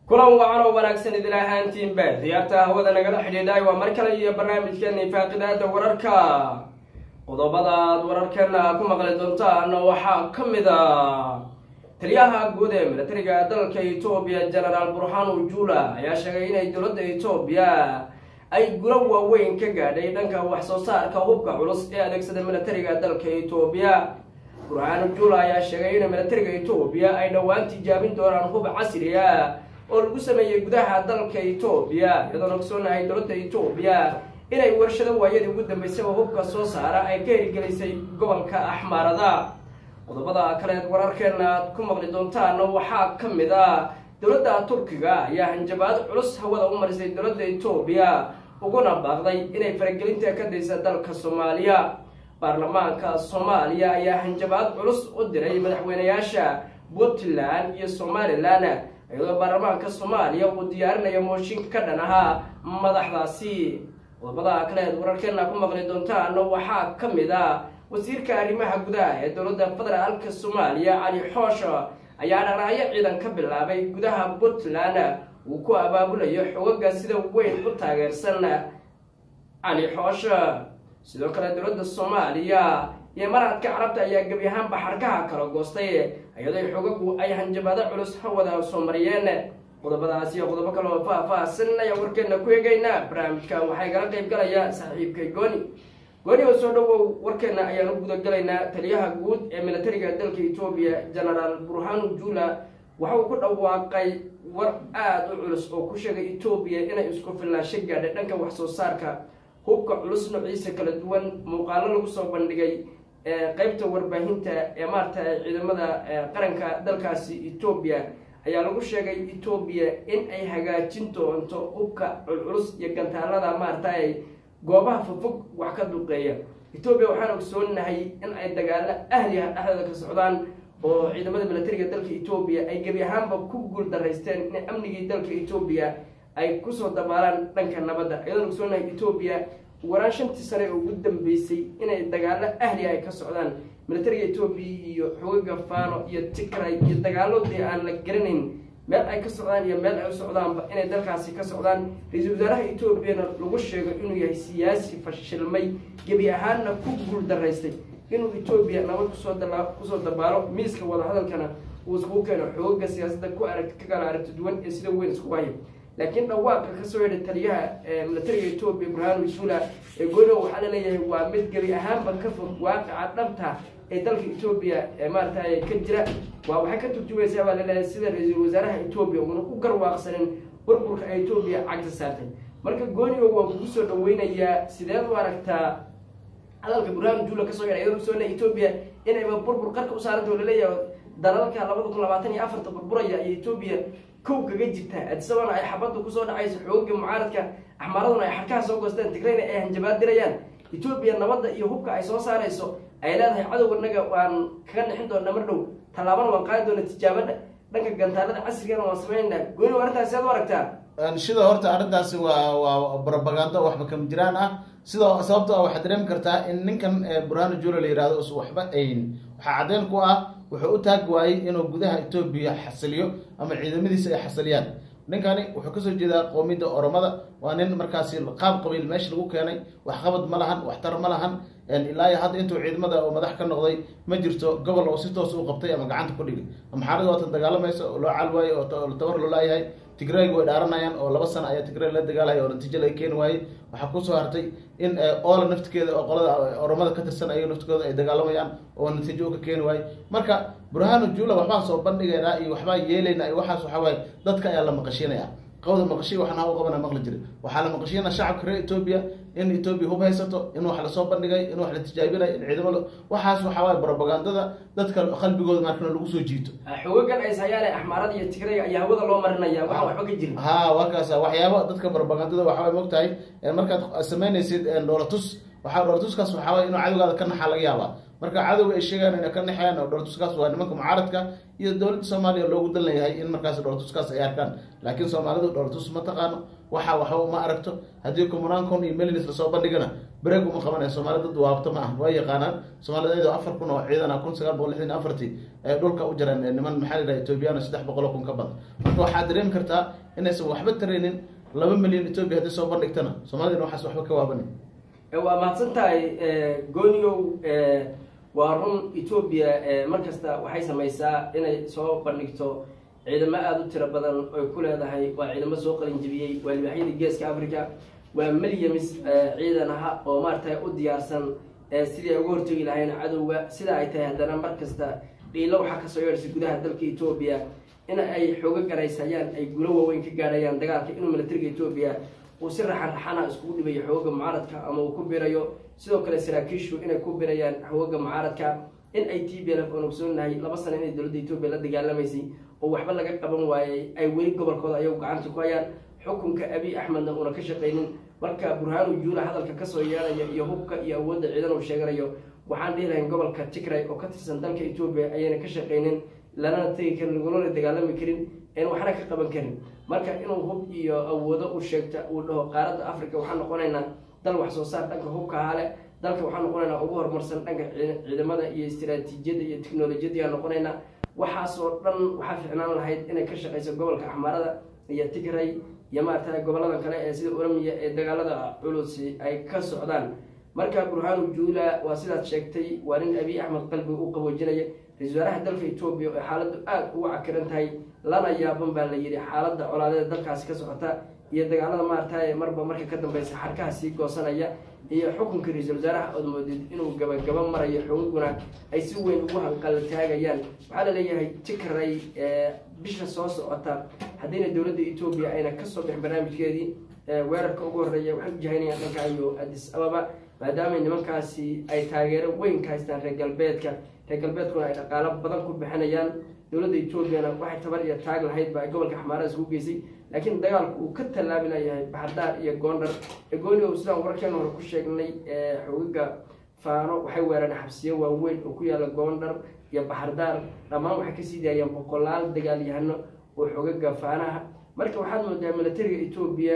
kulan wacan oo wanaagsan idin ahaantiin baad diyaarta hawada nagala xidhiidhay waa mar kale iyo barnaamijkeena faaqidaada wararka qodobada aad wararkeena ku maqli doontaan waxaa ka mid ah taliyaha guud ee militariga dalka Itoobiya General Burhanu Jula ayaa sheegay inay dowladda Itoobiya ay gulo waaweyn ka gaadhay dhanka wax soo saarka hubka culus ee adeegsada militariga dalka Itoobiya. Burhanu Jula ayaa sheegay in militariga Itoobiya ay dhawaan tijaabin doonaan hub casri ah oo lagu sameeyay gudaha dalka Itoobiya iyadoo ogsoonahay dowladda Itoobiya inay warshado waayadii ugu dambeysay oo hubka soo saara ay ka hirgelisay gobolka Axmaarada. qodobada kale wararkeena ku maqli doontaan waxaa ka mid ah dowladda Turkiga ayaa hanjabaad culus hawada u marisay dowladda Itoobiya uguna baaqday inay faragelinta ka dayso dalka Soomaaliya. baarlamaanka Soomaaliya ayaa hanjabaad culus u diray madaxweynayaasha Puntland iyo Somaliland iyadoo baarlamaanka Soomaaliya uu diyaarinayo mooshin ka dhanaha madaxdaasi. qodobada kale wararkeena ku maqli doontaan waxaa ka mid ah wasiirka arrimaha gudaha ee dowladda federaalka Soomaaliya Ali Xoosho ayaa dhaqaaqyo ciidan ka bilaabay gudaha Puntland uu ku abaabulayo xoogga sida weyn u taageersan Ali Xoosho. sidoo kale dowladda Soomaaliya iyo Imaaraadka Carabta ayaa gabi ahaan baxarkaha kala goostay iyadoo xooggu ay hanjabaad culus hawada soo mariyeen. qodobadaas iyo qodobo kale oo faahfaahsan ayaa warkeena ku eegayna barnaamijka waxay kala qayb galaya saaxiibkay gooni oo soo dhawow warkeena ayaan u guda galaynaa. taliyaha guud ee militariga dalka Itoobiya General Burhanu Jula waxa uu ku dhawaaqay war aad u culus oo ku sheegay Itoobiya inay isku filnaansho gaadhay dhanka wax soo saarka hubka culus noociisa kala duwan. muuqaalo lagu soo bandhigay qaybta warbaahinta ee maarta ciidamada qaranka dalkaasi Itoobiya ayaa lagu sheegay Itoobiya in ay hagaajin doonto hubka culus iyo gantaalada maarta ay goobaha fog wax ka duqeeya. Itoobiya waxaan ogsoonahay in ay dagaalo ahli ah dhexdooda ka socdaan oo ciidamada militariga dalka Itoobiya ay gabi ahaanba ku guul dareysteen in amnigii dalka Itoobiya ay ku soo dabaalaan dhanka nabadda. iyadoo ogsoonahay Itoobiya waraan 5 sano ugu dambeysay inay dagaalo ahli ay ka socdaan militariga Itoobiya iyo xoogga Faano iyo Tigray iyo dagaaladii aan la garanayn meel ay ka socdaan iyo meel ay u socdaanba inay dalkaasi ka socdaan. ra'iisul wasaaraha Itoobiyana lagu sheegay inuu yahay siyaasi fashilmay gabi ahaanna ku guul dareystay inuu Itoobiya nabad ku soo dabaalo miiska wada hadalkana uu isku keeno xoogga siyaasadda ku kala aragti duwan ee sida weyn isku waayo. laakiin dhawaaqa ka soo yeedhay taliyaha militariga Itoobiya Burhanu Jula ee gooni waxa la leeyahay waa mid gabi ahaanba ka fog waaqica dhabta ee dalka Itoobiya maarta ay ka jira. waxay ka turjumaysaa waa la leeyahay sida ra'iisul wasaaraha Itoobiya uu u garwaaqsanin burburka ay Itoobiya cagta saartay. marka gooni waa ku soo dhaweynayaa sideed u aragtaa hadalka Burhanu Jula ka soo yeedhay iyadoo soo Itoobiya inay burbur qarka u saarto la leeyahay dalalka 2024 burburaya ee Itoobiya kow kaga jirta adsabana ay xabadu ku soo dhacayso xoogga mucaaradka Axmaaraduna ay xarkaha soo goosteen Tigrayna ay hanjabaad dirayaan. Itoobiya nabadda iyo hubka ay soo saarayso ay leedahay cadawganaga waan kaga dhixin doonaa mar dhow talaabana waan qaadi doonaa tijaabada dhanka gantaalada casriga ah waan sameynaa. gooni wartaasi aad aragtaa sida horta arintaasi waa propaganda waxba kam jiraan ah. sida sababtoo ah waxa dareemi kartaa in ninkan Burhanu Jula la yiraahdo waxba ayn waxa cadeen ku ah wuxuu u taag waayay inuu gudaha Itoobiya xasiliyo ama ciidamadiisa ay xasiliyaan. ninkani wuxuu ka soo jeedaa qoomiyadda Oromada waa nin markaasi qaab qabiil meesha lagu keenay wax qabad ma lahan wax tar ma lahan ilaa hadda intuu ciidamada oo madax ka noqday ma jirto gobol oo si toos u qabtay ama gacanta ku dhigay. Amxaarada waa tan dagaalamaysa oo loo calwaayay oo tabar loo laayahay. Tigray way dhaaranayaan oo 2 sano ayaa Tigray la dagaalay oo natiijo ay keen waayay. waxa ku soo hartay in oola naftigeeda oo qolada Oromada ka tirsan ay naftigooda ay dagaalamayaan oo natiijo ka keen waayay. marka Burhanu Jula waxba soo bandhigayna iyo waxba yeelayna ay waxaas waxa way dadka ayaa la maqashinaya qowda maqashi waxna u qabana maqli jiray. waxa la maqashina shacabka reer Itoobiya in Itoobiya hub haysato in wax la soo bandhigay in wax la tijaabinay in ciidamada waxaas waxa way propagandada dadka qalbigooda markana lagu soo jiito. xooggan ay sayaalay Axmaarada iyo Tigray ayaa hawada loo marinaya waxba ka jirin. wakaas waxyaabo dadka propagandada waxa way mogtahay markaad sameynaysid dowlatus waxa dowlatuskaas waxa way inuu cadawgaada ka naxaa laga yaabaa. marka cadawga ay sheegaan in ka naxayaan dowlatuskaas waa nimanka mucaaradka iyo dowladda Soomaaliya loogu dalnayahay in markaas dowlatuskaas ay arkaan. laakiin Soomaalidu dowlatus ma taqaano waxa ma aragto haddii kumanaan kun iyo milyan la soo bandhigana bareeg uma qabanaya Soomaaliya dad waabta ma ah way yaqaanaan Soomaalida iyadoo 4,000 oo ciidan ah 1964 ee dhulka u jiraan niman maxaa la Ethiopian 300,000 ka badan marka waxaad dareemi kartaa inaysan waxba tareenin 2 milyan Ethiopia hadii soo bandhigtana Soomaalida waxaas waxba ka waabanin waa mahadsantahay gooniyow waa run Ethiopia markasta waxay samaysaa inay soo bandhigto ciidamo aad u tiro badan oo ku leedahay waa ciidamo soo qalin jabiyay waa libaaxyada geeska Afrika waa milyamis ciidan ah oo maartay u diyaarsan sidii ugu hortagi lahayn cadawga sida ay tahay hadana markasta dhiilo waxa ka soo yeersay gudaha dalka Ethiopia in ay xooga garaysayaan ay guulo waaweyn ka gaarayaan dagaalka inuu militariga Ethiopia uu si raxan isku dhibayo xooga mucaaradka ama uu ku birayo sidoo kale saraakiishu inay ku birayaan xooga mucaaradka in ay TPLF oo ogsoonahay 2 sano inay dawladda Ethiopia la dagaalamayay oo waxba laga qaban waayay ay weli gobolkooda ayagu gacanta ku hayaan xukunka Abiy Ahmedna uu ka shaqeeynin marka Burhanu Jula hadalka ka soo yeelaya iyo hubka iyo awoodda ciidan uu sheeganayo waxaan dhiirayn gobolka Tigray oo ka tirsan dalka Ethiopia ayayna ka shaqeeynin lana tagi karin laguna dagaalami karin in waxna ka qaban karin marka inuu hub iyo awoodo u sheegta uu dhaho qaaradda Afrika waxaan noqonaynaa dal wax soo saar dhanka hubka hale dalka waxaan noqonaynaa ugu horumarsan dhanka ciidamada iyo istiraatiijiyada iyo tiknoolajiyada aan noqonaynaa waxaas oo dhan waxa fiicnaan lahayd inay ka shaqeyso gobolka Axmaarada iyo Tigray iyo maartay gobolada kale ee sida Oromiya ee dagaalada culus ay ka socdaan marka Burhanu Jula waa sidaad sheegtay waa nin Abiy Ahmed qalbi u qaboojinaya ra'iisul wasaaraha dalka Ethiopia oo xaaladdu aad ugu cakaran tahay lana yaaban baa la yiri xaaladda colaadada dalkaas ka socota iyo dagaalada maartay marba marka ka dambaysa xarkaha sii goosanaya iyo xukunka ra'iisul wasaaraha oo moodid inuu gabagaba marayo xooguna ay si weyn ugu hanqal taagayaan waxa la leeyahay Tigray bisha soo socota hadina dawladda Ethiopia ayna ka soo bixin barnaamijkeedii weerarka ugu horeeya waxay jihaynayaan dhanka iyo Addis Ababa maadaama nimankaasi ay taageero weyn ka haystaan reer galbeedkuna ay dhaqaale badan ku bixinayaan dawladda Ethiopia waxay tabar iyo taag lahayd baa gobolka Axmaarada isku geysay laakiin dagaalku uu ka talaabi lahayd Baxdaar iyo Gondar gooniyow sidaan wararkan hore ku sheegnay xoogaga faano waxay weerareen xabsiyo waaweyn oo ku yaala Gondar iyo Baxdaar dhamaan waxay ka sii daayeen boqolaal dagaalyahano oo xoogaga faanaha marka waxaad moodaa militariga Ethiopia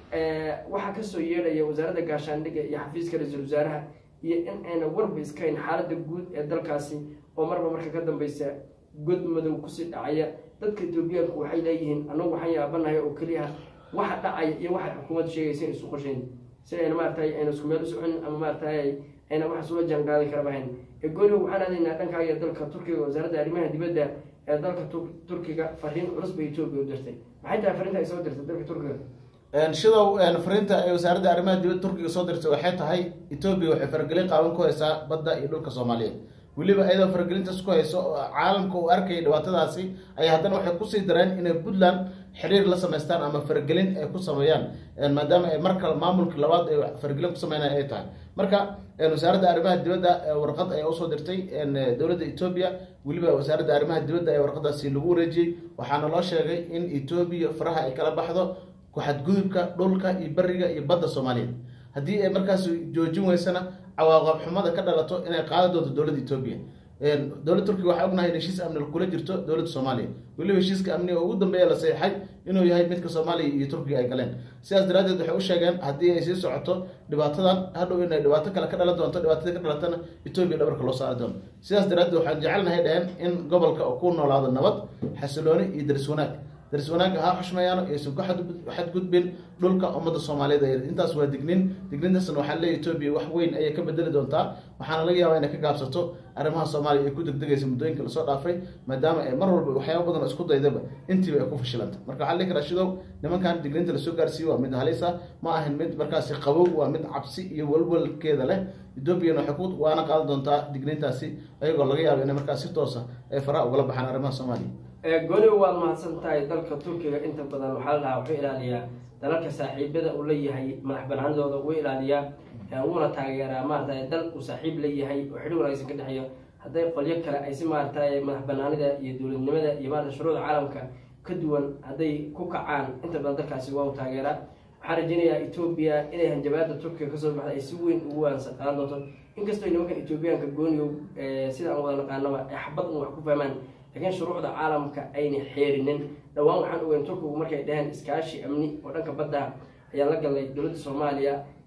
waxa ka soo yeedhaya wasaaradda gaashaandhigga iyo xafiiska ra'iisul wasaaraha iyo in ayna warba iska in xaaladda guud ee dalkaasi oo marba marka ka dambaysa god madow ku sii dhacaya dadka Ethiopia-ku waxay leeyihiin anagu waxaan yaabanahay oo kaliya waxa dhacaya iyo waxa xukuumaddu sheegaysa in isu qorsheyn si ay maartay ayna isku meel u socon ama maartay ayna wax soo janqaadi kara bahan gooni waxaan aadaynaa dhankaaga dalka Turkiga wasaaradda arrimaha dibadda ee dalka Turkiga fariin culus bay Ethiopia u dirtay maxay tahay fariinta ay soo dirtay dalka Turkiga shidow fariinta ay wasaaradda arrimaha dibadda Turkiga soo dirtay waxay tahay Ethiopia waxay faragelin qaawan ku haysaa badda iyo dhulka Soomaaliyeed waliba ayada faragelintaas ku hayso caalamka uu arkay dhibaatadaasi ay haddana waxay ku sii dareen inay Puntland xiriir la sameystaan ama faragelin ay ku sameeyaan maadaama ay marka maamulka labaad ay faragelin ku sameeyaan ay tahay marka wasaaradda arrimaha dibadda warqad ay u soo dirtay dawladda Ethiopia waliba wasaaradda arrimaha dibadda ay warqadaasi lagu wareejiyay waxaana loo sheegay in Ethiopia faraha ay kala baxdo ku xadgudubka dhulka iyo bariga iyo badda Soomaaliyeed haddii ay markaas joojin weysana cawaaqib xumada ka dhalato inay qaado doonto dawladda Ethiopia dawladda Turkiga waxa ognahay heshiis amni kula jirto dawladda Soomaaliya waliba heshiiska amni ugu dambeeya la saxay inuu yahay midka Soomaaliya iyo Turkiga ay galeen sidaas daraadeed waxay u sheegeen haddii ay sii socoto dhibaatadan hadhow inay dhibaato kale ka dhalan doonto dhibaatada ka dhalatana Ethiopia dhabarka loo saari doono sidaas daraadeed waxaan jecelnahay dhaheen in gobolka uu ku noolaado nabad xasilooni iyo daris wanaag ha xushmeeyaan iyo soo xadgudbin dhulka ummadda Soomaaliyeed ay intaas waa dignintaasna waxa la Ethiopia wax weyn ay ka bedeli doontaa waxaana laga yaabaa inay ka gaabsato arrimaha Soomaaliya ay ku degdegayso muddooyinka la soo dhaafay maadaama ay mar walba waxyaabo badan isku daydaba intii ay ku fashilantay marka waxa la kala shidow nimankan digninta la soo gaarsiiyay waa mid halisa ma ahan mid markaas qabow waa mid cabsi iyo walwalkeeda leh Ethiopia waxay ku waana qaadan doontaa dignintaasi ayagoo laga yaabo inay markaas si toos ah ay faraha uga baxaan arrimaha Soomaaliya gooni waa mahadsantahay dalka Turkiga inta badan waxa la wuxuu ilaaliyaa dalalka saaxiibada uu leeyahay madax banaanidooda uu ilaaliyaa uuna taageeraa maartay dal uu saaxiib leeyahay oo xiriir wanaagsan ka dhaxeeyo haday qolyo kale ay si maartay madax banaanida iyo dawladnimada iyo maartay shuruucda caalamka ka duwan haday ku kacaan inta badan dalkaasi waa uu taageeraa waxaan rajaynayaa Ethiopia inay hanjabaadda Turkiga ka soo baxday ay si weyn ugu waansan qaadan doonto inkastoo nimanka Ethiopiaanka gooniyo sida aan wada naqaanaba ay xabad wax ku fahmaan laakiin shuruucda caalamka ayna xeerinin dhawaan waxaan ogeyn Turkigu markay dhahan iskaashi amni oo dhanka badda ayaa la galay dawladda Soomaaliya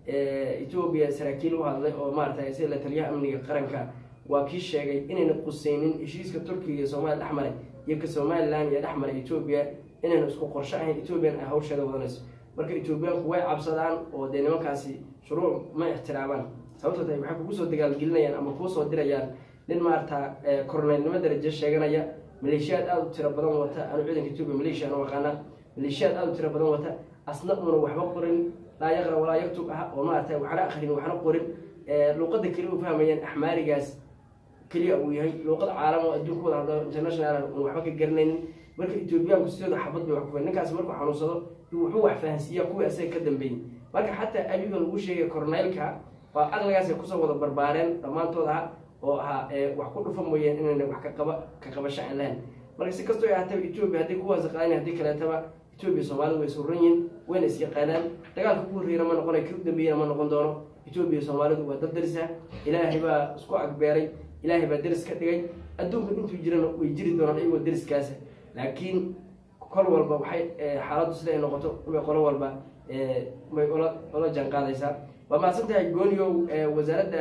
Ethiopia saraakiil u hadlay oo maartay si la taliyaha amniga qaranka waa kii sheegay inayna qusaynin heshiiska Turkiga iyo Soomaaliya dhexmaray iyo ka Somaliland iyo dhexmaray Ethiopia inayna isku qorshe ahayn Ethiopia ay hawsheeda wadanayso marka Ethiopiaanku way cabsadaan oo de nimankaasi shuruuc ma ixtiraamaan sababtoo ay waxa ku soo dagaalgelinayaan ama ku soo dirayaan nin maarta korneelnimo darajo sheeganaya maleeshiyad aad u tiro badan wata aan ciidanka Ethiopia maleeshiya oo waqana maleeshiyad aad u tiro badan wata asna una waxba qorin لا يقرأ ولا يكتب وما وحنا آخرين وحنا قرن لقد كلوا فهمين أحماري جاس كليا وياي لقد عالم الدنيا كلها هذا international وحبك الجرنين مركز إثيوبيا كسيدة حبط بيحكوا الناس مركز حنوصله هو فهسية قوي أساسا كدم بين مركز حتى أبيهم الوشة كورنيل كا فأغلى جاس يقصوا وضع بربارين لما توضع وحكون فهمين إن وحكا كقبش علان مركز كستو يعتبر إثيوبيا هذيك هو زقاني هذيك لا تبع Ethiopia Soomaalidu way suurayeen wayna is yaqaanaan dagaalka ku riira ma noqon kii u dambeeyay ma noqon doono Ethiopia Soomaalidu waa dad darisa Ilaahay baa isku agbeeray Ilaahay baa daris ka dhigay adduunka intuu jirana way jiri doonaan iyagoo dariskaas laakiin kol walba waxay xaaladdu sida ay noqoto way qolo walba way ola janqaadaysaa waa maasantahay gooniyow wasaaradda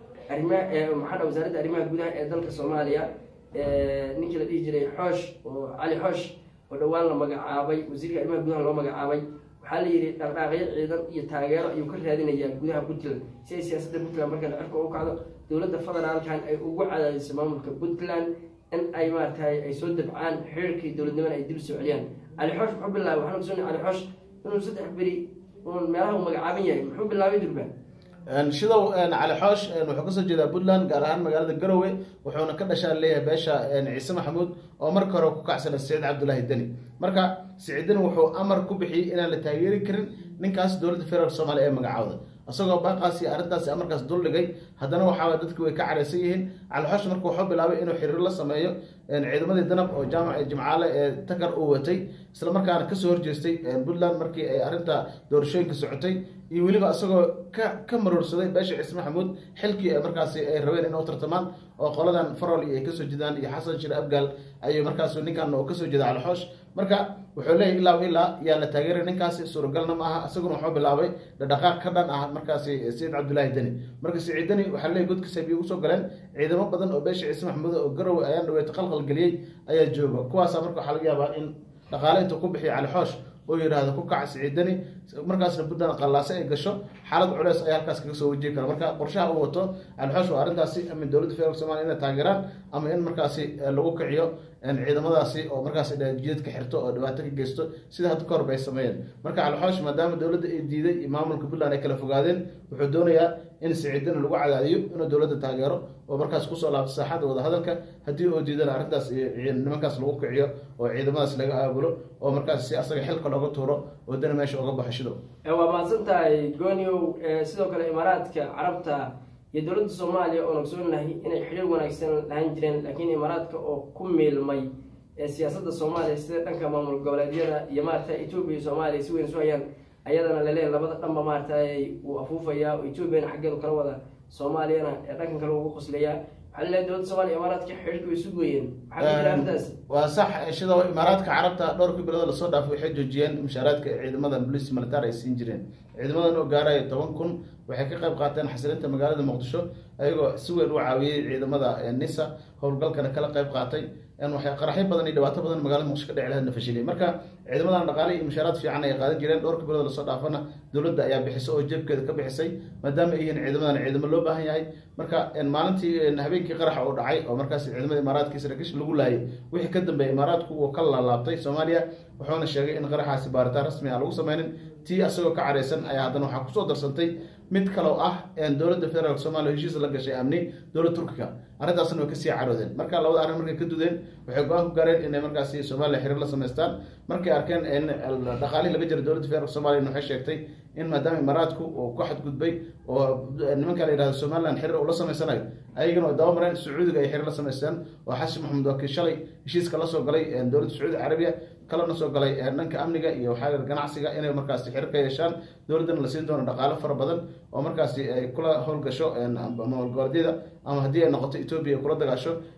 arrimaha gudaha ee dalka Soomaaliya ninkii la dhihi jiray Xoosh oo Ali Xoosh ودوان لما جعابي وزير كلمة جودها لما جعابي وحال يري رقاقية عيدا يتاجر يكره هذه النيا جودها بطل سياسة بطل مركز أركو وكذا دولة الفضل على كان وقع على السماء كبطلان إن أي مارت أي سود عن حركة دولة دمن أي دول سعوديان على حوش حب الله وحنا بسون على حوش إنه صدق بري ومراه مجعابية حب الله يدربه shidow cali xoosh wuxuu ka soo jeedaa Puntland gaar ahaan magaalada Garowe wuxuuna ka dhashay leeyahay beesha Ciise Maxamuud oo marka hore ku kacsan Saciid Cabdullaahi Dani marka Saciid Dani wuxuu amar ku bixiyay inaan la taageeri karin ninkaas dowladda federaalka Soomaaliya ee magacaawda asagoo baaqaasi arintaas amarkaas dul dhigay haddana waxa dadku way ka careysan yihiin cali xoosh markuu wuxuu bilaabay inuu xiriir la sameeyo ciidamadii danab oo jaamacada ee Takar uu watay isla markaana ka soo horjeestay Puntland markii ay arinta doorashooyinka socotay iyo waliba asagoo ka marorsaday beesha Ciise Maxamuud xilkii markaasi ay rabeen inuu tartamaan oo qoladan Farol ay ka soo jeedaan iyo Xasan Shir Abgal ay markaas ninkan oo ka soo jeeda cali xoosh marka wuxuu leeyahay ilaa yaa la taageeray ninkaasi suuragalna ma aha asaguna wuxuu bilaabay dhaqaaq ka dhan ah markaasi Saciid Cabdullaahi Dani marka Saciid Dani waxa leeyahay godkiisa biyo soo galeen ciidamo badan oo beesha Ciise Maxamuud oo Garowe ayaan dhaweeyay qalqal galiyay ayaa jooga kuwaas marka waxa laga yaabaa in dhaqaale inta ku bixiyo cali xoosh oo yiraahdo ku kac Saciid Dani markaasna Puntland qalaas ay gasho xaalad culeys ay halkaas kaga soo wajihi kara marka qorshaha uu wato cali xoosh waa arintaasi ama dowladda federaalka Soomaaliya inay taageeraan ama in markaasi lagu kiciyo ciidamadaasi oo markaasi jidadka xirto oo dhibaato ka geysto sida hadda kor bay sameeyeen marka cali xoosh maadaama dowladda ay diiday maamulka Puntland ay kala fogaadeen wuxuu doonayaa in Saciid Dani lagu cadaadiyo inuu dowladda taageero oo markaas ku soo laabto saaxada wada hadalka hadii uu diidana arintaas nimankaas lagu kiciyo oo ciidamadaas laga aabulo oo markaas si asaga xilka looga tuuro oo dana meesha uga baxashido waa maasantahay gooniyow sidoo kale imaaraadka carabta iyo dowladda Soomaaliya oo ogsoonahay inay xiriir wanaagsan lahayn jireen laakiin imaaraadka oo ku meelmay siyaasadda Soomaaliya sida dhanka maamul goboleedyada iyo maarta Ethiopia Soomaaliya si weyn soo hayaan ayadana la leeyahay labada dhanba maarta ay u afuufaya oo Ethiopia xaggeedu kala wada Soomaaliyana dhankan kale ugu qosleeya hal dowladda Soomaaliya imaaraadka xiriirku isu gooyeen waxa jiraantaas waa sax shida imaaraadka carabta dhowr bilood la soo dhaafay waxay joojiyeen mushaaraadka ciidamada booliska military ay siin jireen ciidamadan oo gaaray 10,000 waxay ka qayb qaateen xasilinta magaalada Muqdisho ayagoo si weyn u caawiyay ciidamada NISA howlgalkana kala qayb qaatay in waxay qaraxyo badan iyo dhibaato badan magaalada Muqdisho ka dhacay lahayd fashilay marka ciidamadan dhaqaale iyo mushaaraad fiican ay qaadan jireen dhowr bilood la soo dhaafana dowladda ayaa bixisay oo jeebkeeda ka bixisay maadaama ay yihiin ciidamo loo baahan yahay marka maalintii habeenkii qarax oo dhacay oo markaas ciidamada imaaraadka saraakiisha lagu laayay wixii ka dambeeyay imaaraadku oo ka laabtay Soomaaliya wuxuuna sheegay in qaraxaasi baaritaan rasmi ah lagu sameeyay tii asagoo ka careysan ayaa haddana waxa ku soo darsantay mid kale oo ah dowladda federaalka Soomaaliya heshiis la gashay amni dowladda Turkiga arintaasna way ka sii caroodeen marka labada arrin markay ka dudeen waxay go'aan ku gaareen in markaas Soomaaliya xiriir la sameystaan markay arkeen in dhaqaale laga jiro dowladda federaalka Soomaaliya waxay sheegtay in maadaama imaaraadku oo ku xad gudbay oo nimanka la yiraahdo Soomaaliland xiriir ula sameysanayo ayagana daawo mareen Sacuudiga ay xiriir la sameystaan oo Xasan Maxamed Wakiil shalay heshiiska la soo galay dowladda Sacuudi Carabiya kala soo galay dhanka amniga iyo waxa ganacsiga inay markaas xiriir ka yeeshaan dowladdan la siin doono dhaqaale fara badan oo markaas ay kula howlgasho ama go'aadida ama hadii ay noqoto Ethiopia kula dagaasho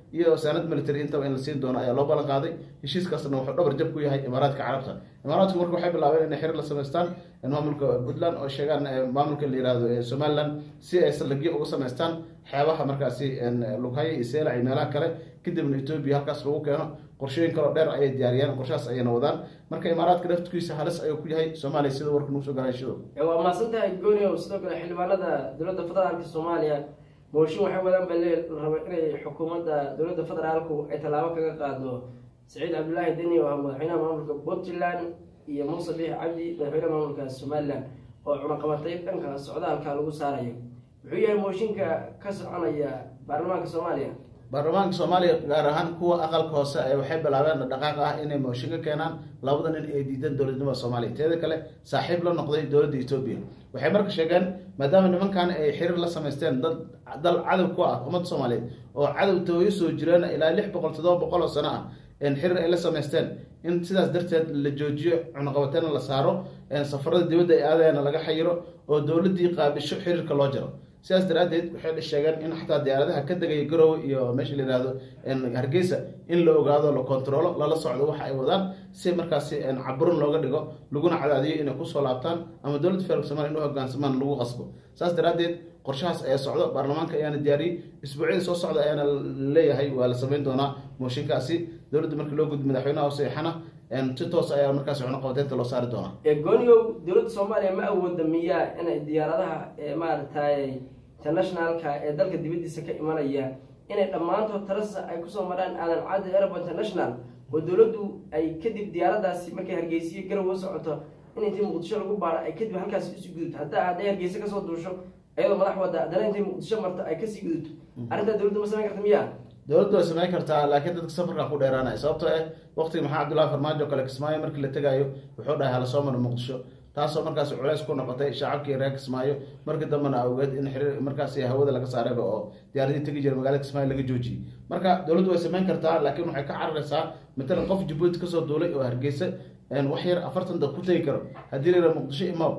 iyo sanad military intaba in la siin doono ayaa loo ballan qaaday. heshiiskaasna wuxuu dhabar jab ku yahay imaaraadka carabta. imaaraadku marka waxay bilaabeen inay xiriir la samaystaan maamulka Puntland oo sheegaan maamulka la yiraahdo Somaliland si ay saldhigyo uga samaystaan xeebaha markaasi Lughay iyo Seylac iyo meelaha kale, kadibna Ethiopia halkaas lagu keeno. qorshooyin kale oo dheer ayay diyaariyeen, qorshahaas ayayna wadaan. marka imaaraadka laftigiisa halis ayuu ku yahay Soomaaliya sida warka nagu soo galayshido. waa maasantahay gooniyo. sidoo kale xildhibaanada dowladda federaalka Soomaaliya mooshin waxay wadaan baleel raba inay xukuumadda dowladda federaalku ay tallaabo kaga qaado Saciid Cabdullaahi Deni oo madaxweynaha maamulka Puntland iyo Muuse Biixi Cabdi madaxweynaha maamulka Somaliland oo cunaqabatay dhanka socdaalka lagu saarayo. wuxuu yahay mooshinka ka soconaya baarlamaanka Soomaaliya. baarlamaanka Soomaaliya gaar ahaan kuwa aqalka hoose ay waxay bilaabeen dhaqaaq ah inay mooshin ka keenaan labada nin ee diidan dowladnimada Soomaaliya. teeda kale saaxiib la noqday dowladda Ethiopia. waxay marka sheegeen maadaama nimankan ay xiriir la sameysteen dal cadow ku ah ummadda Soomaaliyeed oo cadowtooyo soo jireen ilaa 600-700 sano ah xiriir ay la sameysteen, in sidaas darteed la joojiyo cunaqabateena la saaro, safarada dibadda ay aadayana laga xayiro oo dowladdii qaabisho xiriirka loo jaro. sidaas daraadeed waxay sheegeen in xataa diyaaradaha ka degaya Garowe iyo meesha la yiraahdo Hargeysa in la ogaado, la kontrolo, lala socdo waxa ay wadaan si markaasi caburin looga dhigo, laguna cadaadiyo inay ku soo laabtaan ama dowladda federaalka Soomaaliya inuu hoggaansamaan lagu qasbo. saas daraadeed qorshahaas ayaa socdo, baarlamaanka ayaana diyaariyey. isbuucyada soo socda ayaana leeyahay waa la samayn doonaa mooshinkaasi. dowladda markii loo gudbo madaxweynaha oo saxiixana si toos ayaa markaasi cunaqabateynta loo saari doonaa. gooniyow dowladda Soomaaliya ma awooda miyaa inay diyaaradaha maaragtay internationalka ee dalka dibadiisa ka imanaya inay dhammaantood tarasa ay kusoo maraan aadan cadde airport international oo dowladdu ay kadib diyaaradaasi markay Hargeysa Garowe socoto in intii Muqdisho lagu baaro ay kadib halkaas isu gudubto. hadday Hargeysa ka soo duusho ayadoo madax wada haddana intii Muqdisho marto ay kasii gudubto. arrinta dowladdu ma samayn karta miyaa? dowladdu way samayn kartaa, laakiin dadka safarka ku dheeraanaya sababtoo waqtiga maxaa Cabdullaahi Farmaajo kale Kismaayo markii la tagayo wuxuu dhahay hala soo maro Muqdisho, taasoo markaas culays ku noqotay shacabkii reer Kismaayo. markii dambena awgeed in xiriir markaas hawada laga saarayba oo diyaaradii tagi jiray magaalada Kismaayo laga joojiyey. marka dowladdu way samayn kartaa, laakiin waxay ka cararaysaa matalan qof Djibouti kasoo duulay oo Hargeysa wax yar 40 daqiiqo ku tagi karo, haddii la Muqdisho imaw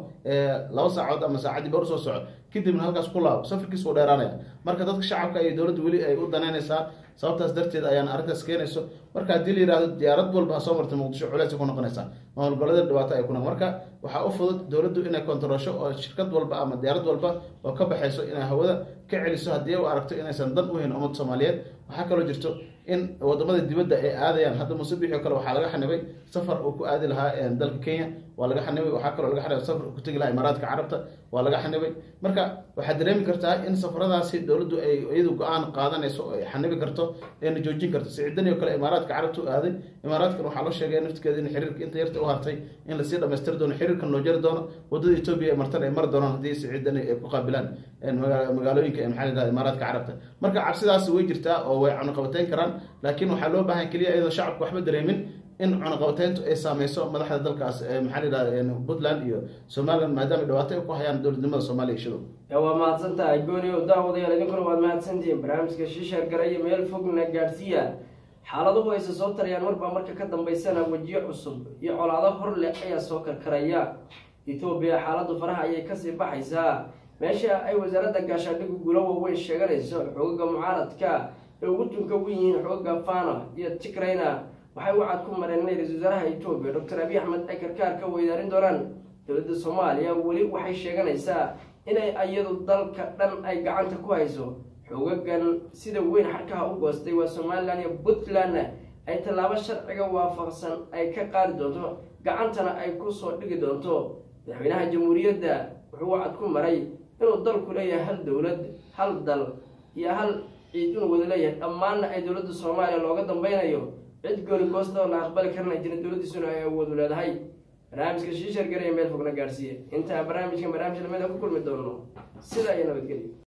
2 saacadood ama saacadii bar soo soco kadibna halkaas ku laabo, safarkiisu u dheeraanaya. marka dadka shacabka iyo dowladdu weli ay u danaynaysaa, sababtaas darteed ayaan arrintaas keenayso. marka haddii la yiraahdo diyaarad walba ha soo martay Muqdisho culays ku noqonaysaa, maamul goboleedyada dhibaato ay ku noqon. marka waxaa u fudud dowladdu inay kontrolsho oo shirkad walba ama diyaarad walba oo ka baxayso inay hawada ka celiso haddii ay aragto inaysan dan u hayn ummadda Soomaaliyeed. waxaa kaloo jirto in wadamada dibadda ay aadayaan. hadda Muuse Biixi oo kale waxaa laga xanibay safar uu ku aadi lahaa dalka Kenya, waa laga xanibay. waxaa kaloo laga xanibay safar uu ku tagi lahaa Imaaraadka Carabta, waa laga xanibay. marka waxaad dareemi kartaa in safaradaasi dowladdu ay iyadu go'aan qaadanayso oo ay xanibi karto ayna joojin karto. Saciid Deni oo kale Imaaraadka Carabta u aaday, Imaaraadkan waxaa loo sheegay naftigeeda in xiriirka inta yarta u hartay in la sii dhamaystiri doono, xiriirkan loo jari doono, wadada Ethiopia martan ay mari doonaan haddii Saciid Deni ay ku qaabilaan magaalooyinka maxaa la yiraahdaa Imaaraadka Carabta. marka cabsidaas way jirtaa oo way cunaqabateyn karaan, laakiin waxaa loo baahan kaliya iyadoo shacabku waxba dareemin in cunaqabateyntu ay saameyso madaxda dalkaas maxaa la yiraahdaa Puntland iyo Somaliland maadaama dhibaato ay ku hayaan dowladnimada Soomaaliya iyo shido. waa mahadsantahay gooniyo. daawadayaal idinkuna waad mahadsantihiin. barnaamijka Shiishar Garay meel fogna gaarsiiya. xaaladuhu ay soo tarayaan marba marka ka dambeysana wajiyo cusub iyo colaado hor leh ayaa soo karkaraya. Ethiopia xaaladu faraha ayay kasii baxaysaa, meesha ay wasaaradda gaashaandhigga guulo waaweyn sheeganayso xoogagga mucaaradka ee ugu tunka u yihiin xoogagga Fano iyo Tigrayna waxay wacad ku mareen ra'iisul wasaaraha Ethiopia Dr. Abiy Ahmed ay karkaar ka weydaarin doonaan. dowladda Soomaaliya weli waxay sheeganaysaa inay iyadu dalka dhan ay gacanta ku hayso. xoogaggan sida weyn xarkaha u goostay waa Somaliland iyo Puntland ay tallaabo sharciga waafaqsan ay ka qaadi doonto, gacantana ay ku soo dhigi doonto. madaxweynaha jamhuuriyadda wuxuu wacad ku maray inuu dalku leeyahay hal dowlad, hal dal iyo hal ciid inuu wada leeyahay, dhammaanna ay dowladda Soomaaliya looga dambeynayo. cid gooni goosta oo la aqbali karana jirin, dowladdiisuna ay awood u leedahay. barnaamijka Shiishar Garay meel fogna gaarsiiya. intaa barnaamijka lamida ku kulmi doono sida ay nabadgelyo.